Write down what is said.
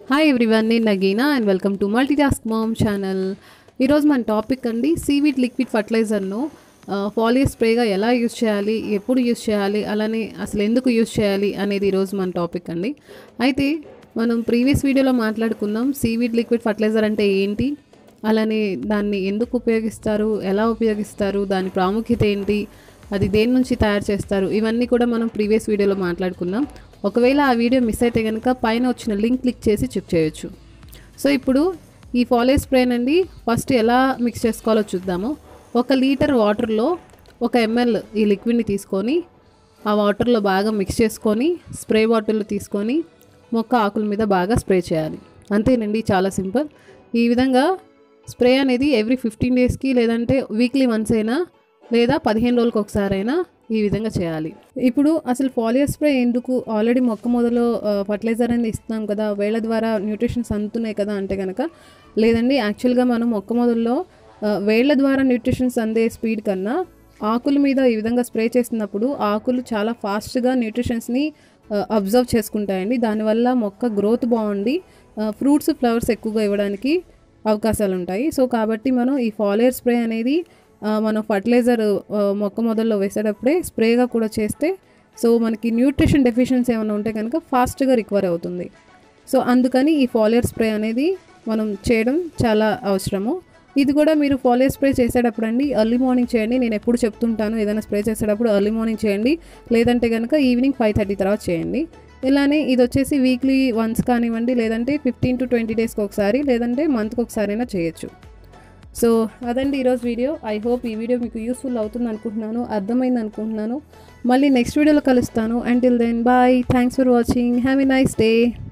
Hi everyone, నేను Nagina and welcome to Multitask Mom channel. ఈరోజు మన టాపిక్ అండి సీవీడ్ లిక్విడ్ ఫర్టిలైజర్ను ఫాలియర్ స్ప్రేగా ఎలా యూజ్ చేయాలి, ఎప్పుడు యూజ్ చేయాలి, అలానే అసలు ఎందుకు యూజ్ చేయాలి అనేది ఈరోజు మన టాపిక్ అండి. అయితే మనం ప్రీవియస్ వీడియోలో మాట్లాడుకున్నాం సీవీడ్ లిక్విడ్ ఫర్టిలైజర్ అంటే ఏంటి, అలానే దాన్ని ఎందుకు ఉపయోగిస్తారు, ఎలా ఉపయోగిస్తారు, దాని ప్రాముఖ్యత ఏంటి, అది దేని నుంచి తయారు చేస్తారు, ఇవన్నీ కూడా మనం ప్రీవియస్ వీడియోలో మాట్లాడుకున్నాం. ఒకవేళ ఆ వీడియో మిస్ అయితే కనుక పైన వచ్చిన లింక్ క్లిక్ చేసి చెక్ చేయొచ్చు. సో ఇప్పుడు ఈ ఫాలియర్ స్ప్రే అండి ఫస్ట్ ఎలా మిక్స్ చేసుకోవాలో చూద్దాము. 1 లీటర్ వాటర్లో 1 ml ఈ లిక్విడ్ని తీసుకొని ఆ వాటర్లో బాగా మిక్స్ చేసుకొని స్ప్రే బాటిల్లో తీసుకొని మొక్క ఆకుల మీద బాగా స్ప్రే చేయాలి. అంతేనండి, చాలా సింపుల్. ఈ విధంగా స్ప్రే అనేది ఎవ్రీ 15 డేస్కి లేదంటే వీక్లీ వన్స్ అయినా లేదా 15 రోజులకు ఒకసారైనా ఈ విధంగా చేయాలి. ఇప్పుడు అసలు ఫాలియర్ స్ప్రే ఎందుకు, ఆల్రెడీ మొక్క మొదలో ఫర్టిలైజర్ అనేది ఇస్తున్నాం కదా, వేళ్ళ ద్వారా న్యూట్రిషన్స్ అందుతున్నాయి కదా అంటే కనుక లేదండి. యాక్చువల్గా మనం మొక్క మొదల్లో వేళ్ళ ద్వారా న్యూట్రిషన్స్ అందే స్పీడ్ కన్నా ఆకుల మీద ఈ విధంగా స్ప్రే చేసినప్పుడు ఆకులు చాలా ఫాస్ట్గా న్యూట్రిషన్స్ని అబ్జర్వ్ చేసుకుంటాయండి. దానివల్ల మొక్క గ్రోత్ బాగుండి ఫ్రూట్స్ ఫ్లవర్స్ ఎక్కువగా ఇవ్వడానికి అవకాశాలు ఉంటాయి. సో కాబట్టి మనం ఈ ఫాలియర్ స్ప్రే అనేది మనం ఫర్టిలైజర్ మొక్క మొదల్లో వేసేటప్పుడే స్ప్రేగా కూడా చేస్తే సో మనకి న్యూట్రిషన్ డెఫిషియన్సీ ఏమైనా ఉంటే కనుక ఫాస్ట్గా రికవర్ అవుతుంది. సో అందుకని ఈ ఫాలియర్ స్ప్రే అనేది మనం చేయడం చాలా అవసరము. ఇది కూడా మీరు ఫాలియర్ స్ప్రే చేసేటప్పుడు అండి ఎర్లీ మార్నింగ్ చేయండి. నేను ఎప్పుడు చెప్తుంటాను, ఏదైనా స్ప్రే చేసేటప్పుడు ఎర్లీ మార్నింగ్ చేయండి, లేదంటే కనుక ఈవినింగ్ 5:30 తర్వాత చేయండి. ఇలానే ఇది వచ్చేసి వీక్లీ వన్స్ కానివ్వండి, లేదంటే 15 to 20 డేస్కి ఒకసారి, లేదంటే మంత్కి ఒకసారైనా చేయొచ్చు. సో అదండి ఈరోజు వీడియో. ఐ హోప్ ఈ వీడియో మీకు యూస్ఫుల్ అవుతుంది అనుకుంటున్నాను, అర్థమైంది అనుకుంటున్నాను. మళ్ళీ నెక్స్ట్ వీడియోలో కలుస్తాను. Until then bye, thanks for watching, have a nice day.